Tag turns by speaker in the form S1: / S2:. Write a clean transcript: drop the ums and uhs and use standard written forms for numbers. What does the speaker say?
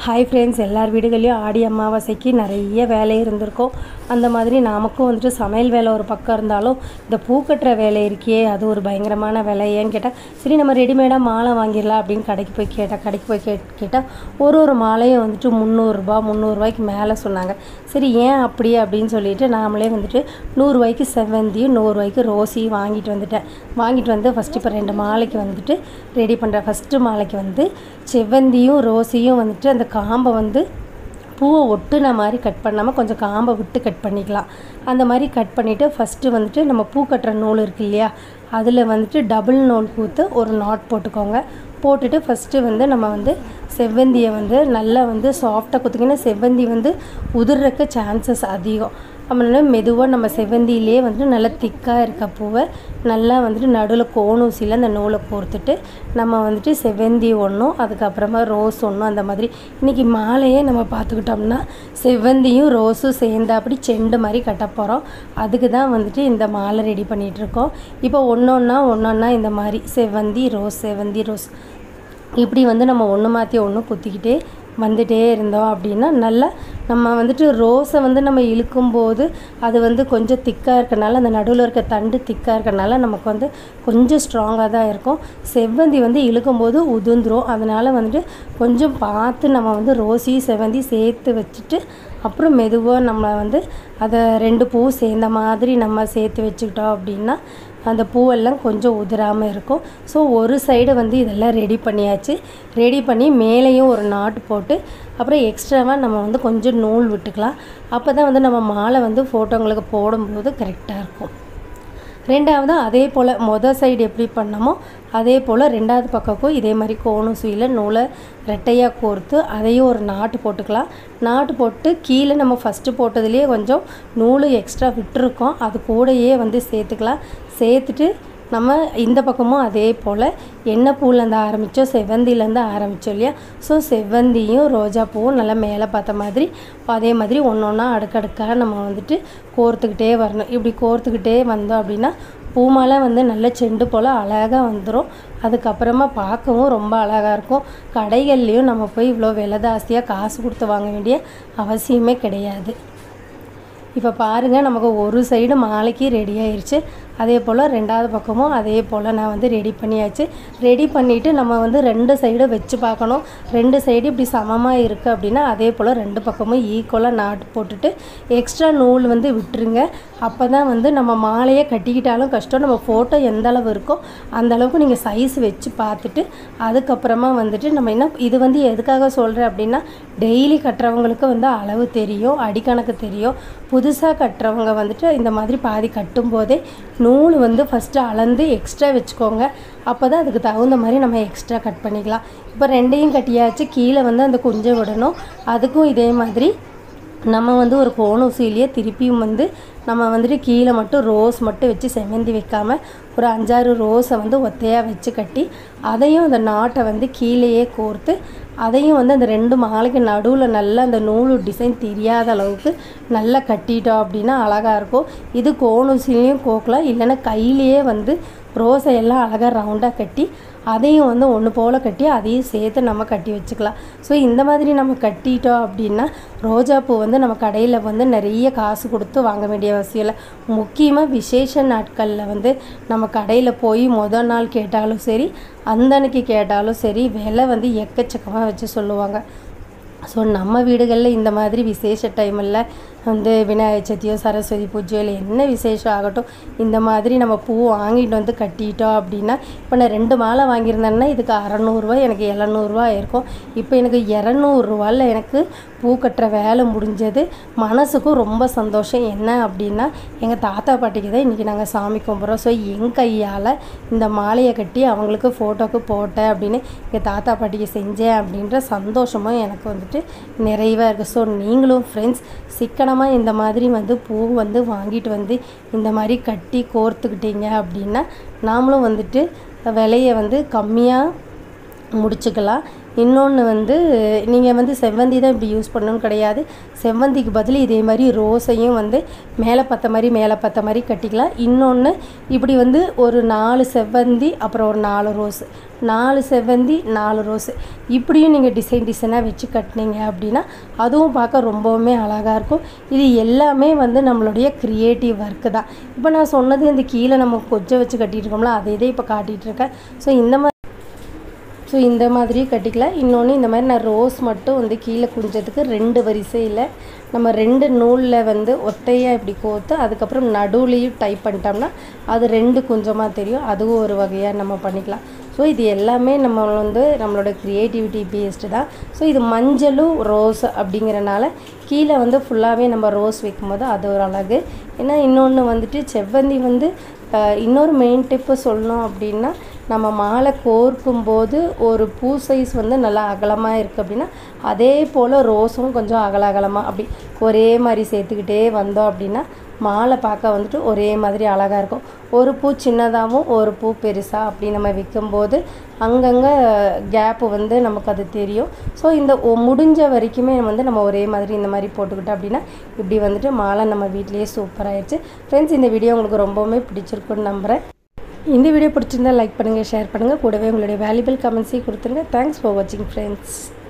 S1: Hi friends, எல்லார் வீடுகள்லையும் ஆடி அமாவாசைக்கு நிறைய வேலை இருந்திருக்கும். அந்த மாதிரி நமக்கும் வந்துட்டு சமையல் வேலை ஒரு பக்கம் இருந்தாலும் இந்த பூ கட்டுற வேலை இருக்கே, அது ஒரு பயங்கரமான வேலை. ஏன்னு கேட்டால், சரி நம்ம ரெடிமேடாக மாலை வாங்கிடலாம் அப்படின்னு கடைக்கு போய் கேட்டால் ஒரு மாலையும் வந்துட்டு 300 மேலே சொன்னாங்க. சரி ஏன் அப்படி அப்படின்னு சொல்லிட்டு நாமளே வந்துட்டு 100 ரூபாய்க்கு செவ்வந்தியும் 100 ரூபாய்க்கு ரோஸையும் வாங்கிட்டு வந்து ஃபஸ்ட்டு இப்போ 2 மாலைக்கு வந்துட்டு ரெடி பண்ணுறேன். ஃபஸ்ட்டு மாலைக்கு வந்து செவ்வந்தியும் ரோஸையும் வந்துட்டு அந்த காம்பை வந்து பூவை ஒட்டுன மாதிரி கட் பண்ணாமல் கொஞ்சம் காம்பை விட்டு கட் பண்ணிக்கலாம். அந்த மாதிரி கட் பண்ணிவிட்டு ஃபஸ்ட்டு வந்துட்டு நம்ம பூ கட்டுற நூல் இருக்குது இல்லையா, அதில் வந்துட்டு டபுள் நூல் பூத்து ஒரு நாட் போட்டுக்கோங்க. போட்டுட்டு ஃபஸ்ட்டு வந்து நம்ம வந்து செவ்வந்தியை வந்து நல்லா வந்து சாஃப்டாக குத்திங்கன்னா செவ்வந்தி வந்து உதிர்றக்கு சான்சஸ் அதிகம். அப்படின்னா மெதுவாக நம்ம செவ்வந்தியிலே வந்துட்டு நல்லா திக்காக இருக்க பூவை நல்லா வந்துட்டு நடுவில் கோணூசியில் அந்த நூலை கோர்த்துட்டு நம்ம வந்துட்டு செவ்வந்தி ஒன்றும் அதுக்கப்புறமா ரோஸ் ஒன்றும் அந்த மாதிரி இன்றைக்கி மாலையே நம்ம பார்த்துக்கிட்டோம்னா செவ்வந்தியும் ரோஸும் சேர்ந்து அப்படி செண்டு மாதிரி கட்ட போகிறோம். அதுக்கு தான் வந்துட்டு இந்த மாலை ரெடி பண்ணிகிட்ருக்கோம். இப்போ ஒன்றொன்னா இந்த மாதிரி செவ்வந்தி ரோஸ் இப்படி வந்து நம்ம ஒன்று மாற்றி ஒன்று குத்திக்கிட்டே வந்துகிட்டே இருந்தோம் அப்படின்னா நல்லா நம்ம வந்துட்டு ரோஸை வந்து நம்ம இழுக்கும்போது அது வந்து கொஞ்சம் திக்காக இருக்கனால அந்த நடுவில் இருக்க தண்டு திக்காக இருக்கனால நமக்கு வந்து கொஞ்சம் ஸ்ட்ராங்காக தான் இருக்கும். செவ்வந்தி வந்து இழுக்கும்போது உதிர்ந்துரும். அதனால் வந்துட்டு கொஞ்சம் பார்த்து நம்ம வந்து ரோஸையும் செவ்வந்தி சேர்த்து வச்சுட்டு அப்புறம் மெதுவாக நம்ம வந்து அதை 2 பூ சேர்ந்த மாதிரி நம்ம சேர்த்து வச்சுக்கிட்டோம் அப்படின்னா அந்த பூவெல்லாம் கொஞ்சம் உதிராமல் இருக்கும். ஸோ ஒரு சைடு வந்து இதெல்லாம் ரெடி பண்ணியாச்சு. ரெடி பண்ணி மேலேயும் ஒரு நாட்டு போட்டு அப்புறம் எக்ஸ்ட்ராவாக நம்ம வந்து கொஞ்சம் நூல் விட்டுக்கலாம். அப்போ தான் வந்து நம்ம மாலை வந்து ஃபோட்டோங்களுக்கு போடும்போது கரெக்டாக இருக்கும். ரெண்டாவது அதே போல் மொதல் சைடு எப்படி பண்ணமோ அதே போல் ரெண்டாவது பக்கமும் இதே மாதிரி கோணூசியில் நூலை ரெட்டையாக கோர்த்து அதையும் ஒரு நாட்டு போட்டுக்கலாம். நாட்டு போட்டு கீழே நம்ம ஃபஸ்ட்டு போட்டதுலேயே கொஞ்சம் நூல் எக்ஸ்ட்ரா விட்டுருக்கோம், அது கூடையே வந்து சேர்த்துக்கலாம். சேர்த்துட்டு நம்ம இந்த பக்கமும் அதே போல் எண்ணெய் பூலேருந்து ஆரம்பித்தோம், செவ்வந்திலேருந்து ஆரம்பித்தோம் இல்லையா. ஸோ செவ்வந்தியும் ரோஜா பூவும் நல்லா மேலே பார்த்த மாதிரி அதே மாதிரி ஒன்றா அடுக்கடுக்காக நம்ம வந்துட்டு கோர்த்துக்கிட்டே வரணும். இப்படி கோர்த்துக்கிட்டே வந்தோம் அப்படின்னா பூமாலை வந்து நல்ல செண்டு போல் அழகாக வந்துடும். அதுக்கப்புறமா பார்க்கவும் ரொம்ப அழகாக இருக்கும். கடைகள்லேயும் நம்ம போய் இவ்வளோ விலை ஜாஸ்தியாக காசு கொடுத்து வாங்க வேண்டிய அவசியமே கிடையாது. இப்போ பாருங்கள், நமக்கு ஒரு சைடு மாலைக்கு ரெடி ஆயிடுச்சு. அதே போல் ரெண்டாவது பக்கமும் அதே போல் நான் வந்து ரெடி பண்ணியாச்சு. ரெடி பண்ணிவிட்டு நம்ம வந்து 2 சைடு வச்சு பார்க்கணும். 2 சைடு இப்படி சமமாக இருக்குது அப்படின்னா அதே போல் 2 பக்கமும் ஈக்குவலாக நாட்டு போட்டுட்டு எக்ஸ்ட்ரா நூல் வந்து விட்டுருங்க. அப்போ தான் வந்து நம்ம மாலையை கட்டிக்கிட்டாலும் கஷ்டம். நம்ம ஃபோட்டோ எந்த அளவு இருக்கோ அந்த அளவுக்கு நீங்கள் சைஸ் வச்சு பார்த்துட்டு அதுக்கப்புறமா வந்துட்டு நம்ம என்ன இது வந்து எதுக்காக சொல்கிறேன் அப்படின்னா டெய்லி கட்டுறவங்களுக்கு வந்து அளவு தெரியும், அடிக்கணக்கு தெரியும். புதுசாக கட்டுறவங்க வந்துட்டு இந்த மாதிரி பாதி கட்டும்போதே நூல் வந்து ஃபஸ்ட்டு அளந்து எக்ஸ்ட்ரா வச்சுக்கோங்க. அப்போ தான் அதுக்கு தகுந்த மாதிரி நம்ம எக்ஸ்ட்ரா கட் பண்ணிக்கலாம். இப்போ 2ஐயும் கட்டியாச்சு. கீழே வந்து அந்த குஞ்சை விடணும். அதுக்கும் இதே மாதிரி நம்ம வந்து ஒரு கோணூசிலேயே திருப்பியும் வந்து நம்ம வந்துட்டு கீழே மட்டும் ரோஸ் மட்டும் வச்சு செவ்வந்தி வைக்காமல் ஒரு 5-6 ரோஸை வந்து ஒத்தையாக வச்சு கட்டி அதையும் அந்த நாட்டை வந்து கீழேயே கோர்த்து அதையும் வந்து அந்த 2 மாலைக்கு நடுவில் நல்லா அந்த நூல் டிசைன் தெரியாத அளவுக்கு நல்லா கட்டிட்டோம் அப்படின்னா அழகாக இருக்கும். இது கோணூசிலையும் கோக்கலாம், இல்லைன்னா கையிலேயே வந்து ரோஸை எல்லாம் அழகாக ரவுண்டாக கட்டி அதையும் வந்து ஒன்று போல் கட்டி அதையும் சேர்த்து நம்ம கட்டி வச்சுக்கலாம். ஸோ இந்த மாதிரி நம்ம கட்டிட்டோம் அப்படின்னா ரோஜாப்பூ வந்து நம்ம கடையில் வந்து நிறைய காசு கொடுத்து வாங்க வேண்டிய அவசியம் இல்லை. முக்கியமாக விசேஷ நாட்களில் வந்து நம்ம கடையில் போய் மொதல் நாள் கேட்டாலும் சரி, அந்த அன்னைக்கு கேட்டாலும் சரி, விலை வந்து எக்கச்சக்கமாக வச்சு சொல்லுவாங்க. ஸோ நம்ம வீடுகளில் இந்த மாதிரி விசேஷ டைமில் வந்து விநாயகர் சதுர்த்தியோ சரஸ்வதி பூஜையோ இல்லை என்ன விசேஷம் ஆகட்டும், இந்த மாதிரி நம்ம பூ வாங்கிட்டு வந்து கட்டிட்டோம் அப்படின்னா இப்போ நான் 2 மாலை வாங்கியிருந்தேன்னா இதுக்கு 600 எனக்கு 700 ஆயிருக்கும். இப்போ எனக்கு 200 எனக்கு பூ கட்டுற வேலை முடிஞ்சது. மனசுக்கும் ரொம்ப சந்தோஷம். என்ன அப்படின்னா எங்கள் தாத்தா பாட்டிக்கு தான் இன்றைக்கி நாங்கள் சாமி கும்பிட்றோம். ஸோ என் கையால் இந்த மாலையை கட்டி அவங்களுக்கு ஃபோட்டோக்கு போட்டேன் அப்படின்னு எங்கள் தாத்தா பாட்டிக்கு செஞ்சேன் அப்படின்ற சந்தோஷமும் எனக்கு வந்துட்டு நிறைவாக இருக்குது. ஸோ நீங்களும் ஃப்ரெண்ட்ஸ் சிக்கனமாக இந்த மாதிரி வந்து பூ வந்து வாங்கிட்டு வந்து இந்த மாதிரி கட்டி கோர்த்துக்கிட்டீங்க அப்படின்னா நாமளும் வந்துட்டு விலையை வந்து கம்மியாக முடிச்சுக்கலாம். இன்னொன்று வந்து நீங்கள் வந்து செவ்வந்தி தான் இப்படி யூஸ் பண்ணணும்னு கிடையாது. செவ்வந்திக்கு பதில் இதே மாதிரி ரோஸையும் வந்து மேலே பார்த்த மாதிரி கட்டிக்கலாம். இன்னொன்று இப்படி வந்து ஒரு 4 செவ்வந்தி அப்புறம் ஒரு 4 ரோஸு, 4 செவ்வந்தி 4 ரோஸு இப்படியும் நீங்கள் டிசைனாக வச்சு கட்டினீங்க அப்படின்னா அதுவும் பார்க்க ரொம்பவுமே அழகாக இருக்கும். இது எல்லாமே வந்து நம்மளுடைய க்ரியேட்டிவ் ஒர்க்கு தான். இப்போ நான் சொன்னது இந்த கீழே நம்ம கொஞ்சம் வச்சு கட்டிகிட்டு இருக்கோம்ல, அதே தான் இப்போ காட்டிகிட்ருக்கேன். ஸோ இந்த மாதிரி கட்டிக்கலாம். இன்னொன்று இந்த மாதிரி நான் ரோஸ் மட்டும் வந்து கீழே குஞ்சதுக்கு 2 வரிசையில் நம்ம 2 நூலில் வந்து ஒத்தையாக இப்படி கோர்த்து அதுக்கப்புறம் நடுவுலையும் டைப் பண்ணிட்டோம்னா அது 2 குஞ்சமாக தெரியும். அதுவும் ஒரு வகையாக நம்ம பண்ணிக்கலாம். ஸோ இது எல்லாமே நம்ம வந்து நம்மளோட க்ரியேட்டிவிட்டி பேஸ்டு தான். ஸோ இது மஞ்சளும் ரோஸ் அப்படிங்கிறனால கீழே வந்து ஃபுல்லாகவே நம்ம ரோஸ் வைக்கும்போது அது ஒரு அழகு. ஏன்னா இன்னொன்று வந்துட்டு செவ்வந்தி வந்து இன்னொரு மெயின் டிப்பு சொல்லணும் அப்படின்னா, நம்ம மாலை கோர்க்கும்போது ஒரு பூ சைஸ் வந்து நல்லா அகலமாக இருக்குது அப்படின்னா அதே போல் ரோஸும் கொஞ்சம் அகலமாக அப்படி ஒரே மாதிரி சேர்த்துக்கிட்டே வந்தோம் அப்படின்னா மாலை பார்க்க வந்துட்டு ஒரே மாதிரி அழகாக இருக்கும். ஒரு பூ சின்னதாகவும் ஒரு பூ பெருசாக அப்படி நம்ம விற்கும்போது அங்கங்கே கேப்பு வந்து நமக்கு அது தெரியும். ஸோ இந்த முடிஞ்ச வரைக்குமே வந்து நம்ம ஒரே மாதிரி இந்த மாதிரி போட்டுக்கிட்டோம் அப்படின்னா இப்படி வந்துட்டு மாலை நம்ம வீட்லேயே சூப்பராகிடுச்சு. ஃப்ரெண்ட்ஸ், இந்த வீடியோ உங்களுக்கு ரொம்பவுமே பிடிச்சிருக்குன்னு நம்புகிறேன். இந்த வீடியோ பிடிச்சிருந்தால் லைக் பண்ணுங்கள், ஷேர் பண்ணுங்கள், கூடவே உங்களுடைய வேல்யூபிள் கமெண்ட்ஸையும் கொடுத்துருங்க. தேங்க்ஸ் ஃபார் வாட்சிங் ஃப்ரெண்ட்ஸ்.